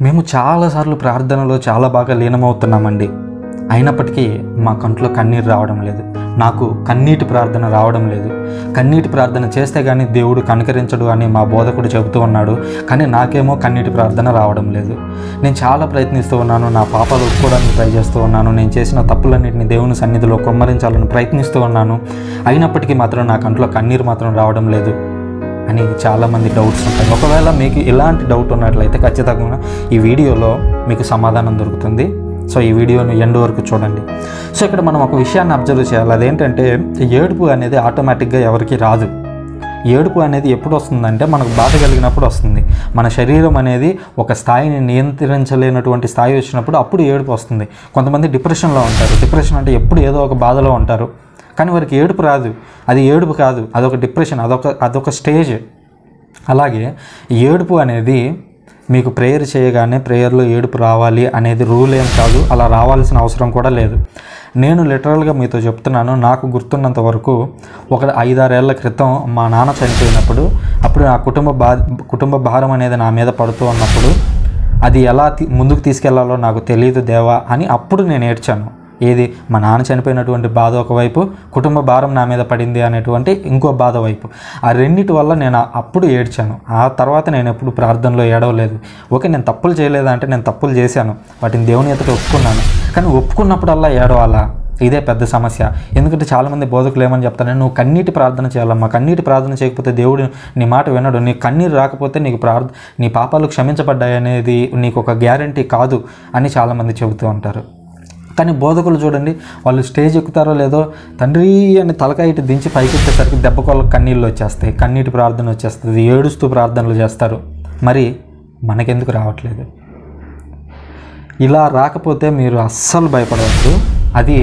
మేము చాలాసార్లు ప్రార్థనలో చాలా బాగా లీనమవుతున్నామండి. అయినప్పటికీ మా కంట్లో కన్నీరు రావడం లేదు. నాకు కన్నీటి ప్రార్థన రావడం లేదు. కన్నీటి ప్రార్థన చేస్తే కానీ దేవుడు కనికరించడు అని మా బోధకుడు చెబుతూ ఉన్నాడు. కానీ నాకేమో కన్నీటి ప్రార్థన రావడం లేదు. నేను చాలా ప్రయత్నిస్తూ ఉన్నాను. నా పాపాలు ఒప్పుకోవడానికి ట్రై చేస్తూ ఉన్నాను. నేను చేసిన తప్పులన్నింటినీ దేవుని సన్నిధిలో కుమ్మరించాలని ప్రయత్నిస్తూ ఉన్నాను. అయినప్పటికీ మాత్రం నా కంట్లో కన్నీరు మాత్రం రావడం లేదు అని చాలామంది డౌట్స్ ఉంటాయి. ఒకవేళ మీకు ఇలాంటి డౌట్ ఉన్నట్లయితే ఖచ్చితంగా ఈ వీడియోలో మీకు సమాధానం దొరుకుతుంది. సో ఈ వీడియోని ఎండ్ వరకు చూడండి. సో ఇక్కడ మనం ఒక విషయాన్ని అబ్జర్వ్ చేయాలి. అదేంటంటే ఏడుపు అనేది ఆటోమేటిక్గా ఎవరికి రాదు. ఏడుపు అనేది ఎప్పుడు వస్తుందంటే మనకు బాధ కలిగినప్పుడు వస్తుంది. మన శరీరం అనేది ఒక స్థాయిని నియంత్రించలేనటువంటి స్థాయి వచ్చినప్పుడు అప్పుడు ఏడుపు వస్తుంది. కొంతమంది డిప్రెషన్లో ఉంటారు. డిప్రెషన్ అంటే ఎప్పుడు ఏదో ఒక బాధలో ఉంటారు. కానీ వారికి ఏడుపు రాదు. అది ఏడుపు కాదు, అదొక డిప్రెషన్, అదొక స్టేజ్. అలాగే ఏడుపు అనేది మీకు ప్రేయర్ చేయగానే ప్రేయర్లో ఏడుపు రావాలి అనేది రూల్ ఏం కాదు. అలా రావాల్సిన అవసరం కూడా లేదు. నేను లిటరల్గా మీతో చెప్తున్నాను. నాకు గుర్తున్నంత వరకు ఒక 5-6 ఏళ్ల క్రితం మా నాన్న చనిపోయినప్పుడు అప్పుడు నా కుటుంబ భారం అనేది నా మీద పడుతూ ఉన్నప్పుడు అది ఎలా ముందుకు తీసుకెళ్లాలో నాకు తెలియదు దేవా అని అప్పుడు నేను ఏడ్చాను. ఏది మా నాన్న చనిపోయినటువంటి బాధ ఒకవైపు, కుటుంబ భారం నా మీద పడింది అనేటువంటి ఇంకో బాధ వైపు. ఆ రెండింటి వల్ల నేను అప్పుడు ఏడ్చాను. ఆ తర్వాత నేను ఎప్పుడు ప్రార్థనలో ఏడవలేదు. ఓకే, నేను తప్పులు చేయలేదా అంటే నేను తప్పులు చేశాను, వాటిని దేవుని ఎదుట ఒప్పుకున్నాను. కానీ ఒప్పుకున్నప్పుడల్లా ఏడవాలా? ఇదే పెద్ద సమస్య. ఎందుకంటే చాలామంది బోధకులు ఏమని చెప్తాను, నువ్వు కన్నీటి ప్రార్థన చేయాలమ్మా, కన్నీటి ప్రార్థన చేయకపోతే దేవుడు నీ మాట వినడు, నీ కన్నీరు రాకపోతే నీ పాపాలు క్షమించబడ్డాయి అనేది నీకు ఒక గ్యారంటీ కాదు అని చాలామంది చెబుతూ ఉంటారు. కానీ బోధకులు చూడండి, వాళ్ళు స్టేజ్ ఎక్కుతారో లేదో తండ్రి అని తలకాయ ఇటు దించి పైకి ఎత్తేసరికి దెబ్బకొళ్ళకు కన్నీళ్ళు వచ్చేస్తాయి, కన్నీటి ప్రార్థన వచ్చేస్తుంది, ఏడుస్తూ ప్రార్థనలు చేస్తారు. మరి మనకెందుకు రావట్లేదు? ఇలా రాకపోతే మీరు అస్సలు భయపడవద్దు. అది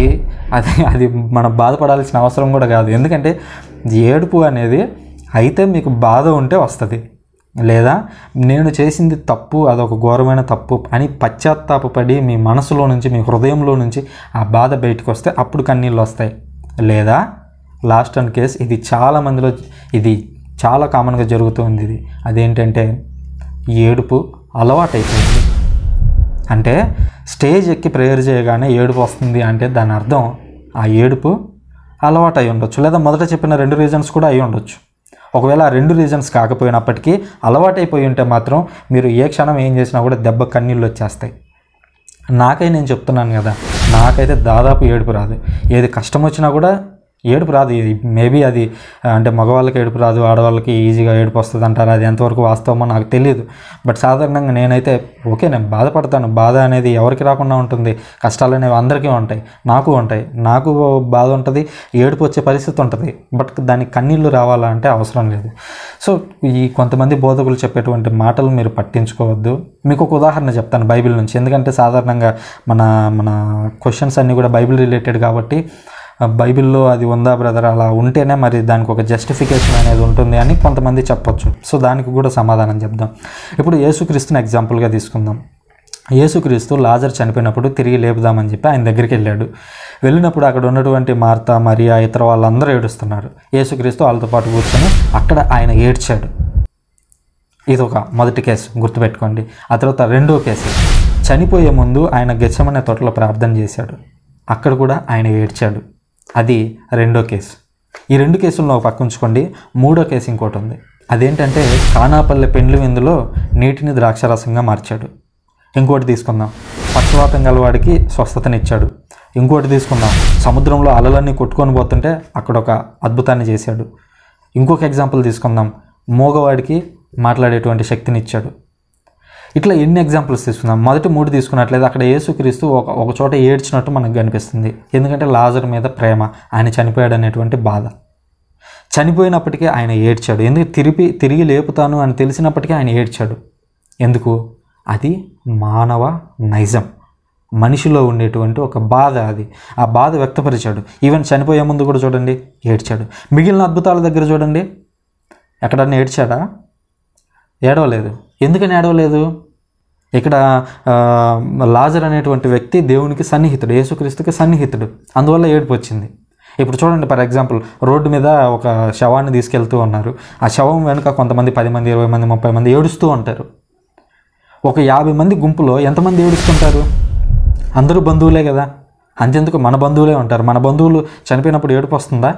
మనం బాధపడాల్సిన అవసరం కూడా కాదు. ఎందుకంటే ఏడుపు అనేది అయితే మీకు బాధ ఉంటే వస్తుంది, లేదా నేను చేసింది తప్పు, అదొక ఘోరమైన తప్పు అని పశ్చాత్తాపపడి మీ మనసులో నుంచి, మీ హృదయంలో నుంచి ఆ బాధ బయటకు వస్తే అప్పుడు కన్నీళ్ళు వస్తాయి. లేదా లాస్ట్ అండ్ కేస్, ఇది చాలామందిలో ఇది చాలా కామన్గా జరుగుతుంది. అదేంటంటే ఏడుపు అలవాటైపోయింది. అంటే స్టేజ్ ఎక్కి ప్రేయర్ చేయగానే ఏడుపు వస్తుంది అంటే దాని అర్థం ఆ ఏడుపు అలవాటు అయి ఉండొచ్చు, లేదా మొదట చెప్పిన 2 రీజన్స్ కూడా అయి ఉండొచ్చు. ఒకవేళ ఆ 2 రీజన్స్ కాకపోయినప్పటికీ అలవాటైపోయి ఉంటే మాత్రం మీరు ఏ క్షణం ఏం చేసినా కూడా దెబ్బ కన్నీళ్ళు వచ్చేస్తాయి. నేను చెప్తున్నాను కదా, నాకైతే దాదాపు ఏడుపు రాదు. ఏది కష్టం వచ్చినా కూడా ఏడుపు రాదు. మేబీ అది అంటే మగవాళ్ళకి ఏడుపు రాదు, ఆడవాళ్ళకి ఈజీగా ఏడుపు వస్తుంది అంటారు. అది ఎంతవరకు వాస్తవమో నాకు తెలియదు. బట్ సాధారణంగా నేనైతే ఓకే, నేను బాధపడతాను. బాధ అనేది ఎవరికి రాకుండా ఉంటుంది. కష్టాలు అనేవి అందరికీ ఉంటాయి, నాకు ఉంటాయి. నాకు బాధ ఉంటుంది, ఏడుపు వచ్చే పరిస్థితి ఉంటుంది. బట్ దానికి కన్నీళ్ళు రావాలా అంటే అవసరం లేదు. సో ఈ కొంతమంది బోధకులు చెప్పేటువంటి మాటలు మీరు పట్టించుకోవద్దు. మీకు ఒక ఉదాహరణ చెప్తాను బైబిల్ నుంచి. ఎందుకంటే సాధారణంగా మన క్వశ్చన్స్ అన్నీ కూడా బైబిల్ రిలేటెడ్ కాబట్టి, బైబిల్లో అది ఉందా బ్రదర్, అలా ఉంటేనే మరి దానికి ఒక జస్టిఫికేషన్ అనేది ఉంటుంది అని కొంతమంది చెప్పొచ్చు. సో దానికి కూడా సమాధానం చెప్దాం. ఇప్పుడు యేసుక్రీస్తుని ఎగ్జాంపుల్గా తీసుకుందాం. యేసుక్రీస్తు లాజర్ చనిపోయినప్పుడు తిరిగి లేపుదామని చెప్పి ఆయన దగ్గరికి వెళ్ళినప్పుడు అక్కడ ఉన్నటువంటి మార్తా, మరియా, ఇతర వాళ్ళందరూ ఏడుస్తున్నారు. యేసుక్రీస్తు వాళ్ళతో పాటు కూర్చొని అక్కడ ఆయన ఏడ్చాడు. ఇది ఒక మొదటి కేసు, గుర్తుపెట్టుకోండి. ఆ తర్వాత రెండో కేసు, చనిపోయే ముందు ఆయన గెత్సెమనే తోటలో ప్రార్థన చేశాడు. అక్కడ కూడా ఆయన ఏడ్చాడు. అది రెండో కేసు. ఈ 2 కేసులను ఒక పక్క ఉంచుకోండి. మూడో కేసు ఇంకోటి ఉంది. అదేంటంటే కానాపల్లె పెండ్లి విందులో నీటిని ద్రాక్షరసంగా మార్చాడు. ఇంకోటి తీసుకుందాం, పక్షవాతం గలవాడికి స్వస్థతనిచ్చాడు. ఇంకోటి తీసుకుందాం, సముద్రంలో అలలన్నీ కొట్టుకొని పోతుంటే అక్కడ ఒక అద్భుతాన్ని చేశాడు. ఇంకొక ఎగ్జాంపుల్ తీసుకుందాం, మోగవాడికి మాట్లాడేటువంటి శక్తినిచ్చాడు. ఇట్లా ఎన్ని ఎగ్జాంపుల్స్ తీసుకుందాం. మొదటి 3 తీసుకున్నట్లయితే అక్కడ యేసుక్రీస్తు ఒక చోట ఏడ్చినట్టు మనకు కనిపిస్తుంది. ఎందుకంటే లాజర్ మీద ప్రేమ, ఆయన చనిపోయాడు అనేటువంటి బాధ. చనిపోయినప్పటికీ ఆయన ఏడ్చాడు. ఎందుకు తిరిగి లేపుతాను అని తెలిసినప్పటికీ ఆయన ఏడ్చాడు. ఎందుకు? అది మానవ నైజం, మనిషిలో ఉండేటువంటి ఒక బాధ. అది ఆ బాధ వ్యక్తపరిచాడు. ఈవెన్ చనిపోయే ముందు కూడా చూడండి ఏడ్చాడు. మిగిలిన అద్భుతాల దగ్గర చూడండి, ఎక్కడన్నా ఏడ్చాడా? ఏడవలేదు. ఎందుకని ఏడవలేదు? ఇక్కడ లాజర్ అనేటువంటి వ్యక్తి దేవునికి సన్నిహితుడు, యేసుక్రీస్తుకి సన్నిహితుడు, అందువల్ల ఏడుపు వచ్చింది. ఇప్పుడు చూడండి, ఫర్ ఎగ్జాంపుల్ రోడ్డు మీద ఒక శవాన్ని తీసుకెళ్తూ ఉన్నారు. ఆ శవం వెనుక కొంతమంది 10 మంది, 20 మంది, 30 మంది ఏడుస్తూ ఉంటారు. ఒక 50 మంది గుంపులో ఎంతమంది ఏడుస్తుంటారు? అందరూ బంధువులే కదా. అంతెందుకు మన బంధువులే ఉంటారు. మన బంధువులు చనిపోయినప్పుడు ఏడుపు వస్తుందా?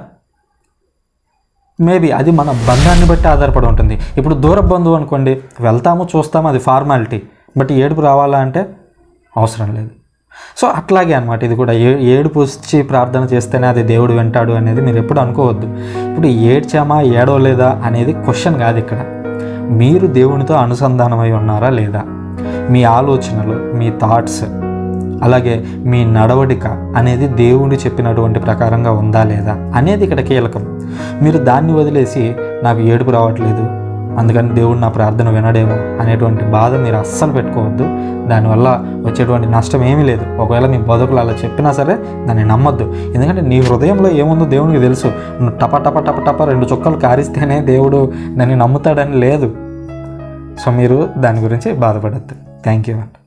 మేబీ అది మన బంధాన్ని బట్టి ఆధారపడి ఉంటుంది. ఇప్పుడు దూర బంధువు అనుకోండి, వెళ్తాము చూస్తాము, అది ఫార్మాలిటీ. బట్ ఏడుపు రావాలా అంటే అవసరం లేదు. సో అట్లాగే అనమాట ఇది కూడా. ఏడుపు వచ్చి ప్రార్థన చేస్తేనే అది దేవుడు వింటాడు అనేది మీరు ఎప్పుడు అనుకోవద్దు. ఇప్పుడు ఏడ్చామా ఏడవలేదా అనేది క్వశ్చన్ కాదు ఇక్కడ. మీరు దేవునితో అనుసంధానమై ఉన్నారా లేదా, మీ ఆలోచనలు, మీ థాట్స్, అలాగే మీ నడవడిక అనేది దేవుడు చెప్పినటువంటి ప్రకారంగా ఉందా లేదా అనేది ఇక్కడ కీలకం. మీరు దాన్ని వదిలేసి నాకు ఏడుపు రావట్లేదు అందుకని దేవుడు నా ప్రార్థన వినడేమో అనేటువంటి బాధ మీరు అస్సలు పెట్టుకోవద్దు. దానివల్ల వచ్చేటువంటి నష్టం ఏమీ లేదు. ఒకవేళ మీ బతుకులు అలా చెప్పినా సరే దాన్ని నమ్మొద్దు. ఎందుకంటే నీ హృదయంలో ఏముందో దేవునికి తెలుసు. నువ్వు టప టప టప టప 2 చుక్కలు కారిస్తేనే దేవుడు నన్ను నమ్ముతాడని లేదు. సో మీరు దాని గురించి బాధపడద్దు. Thank you.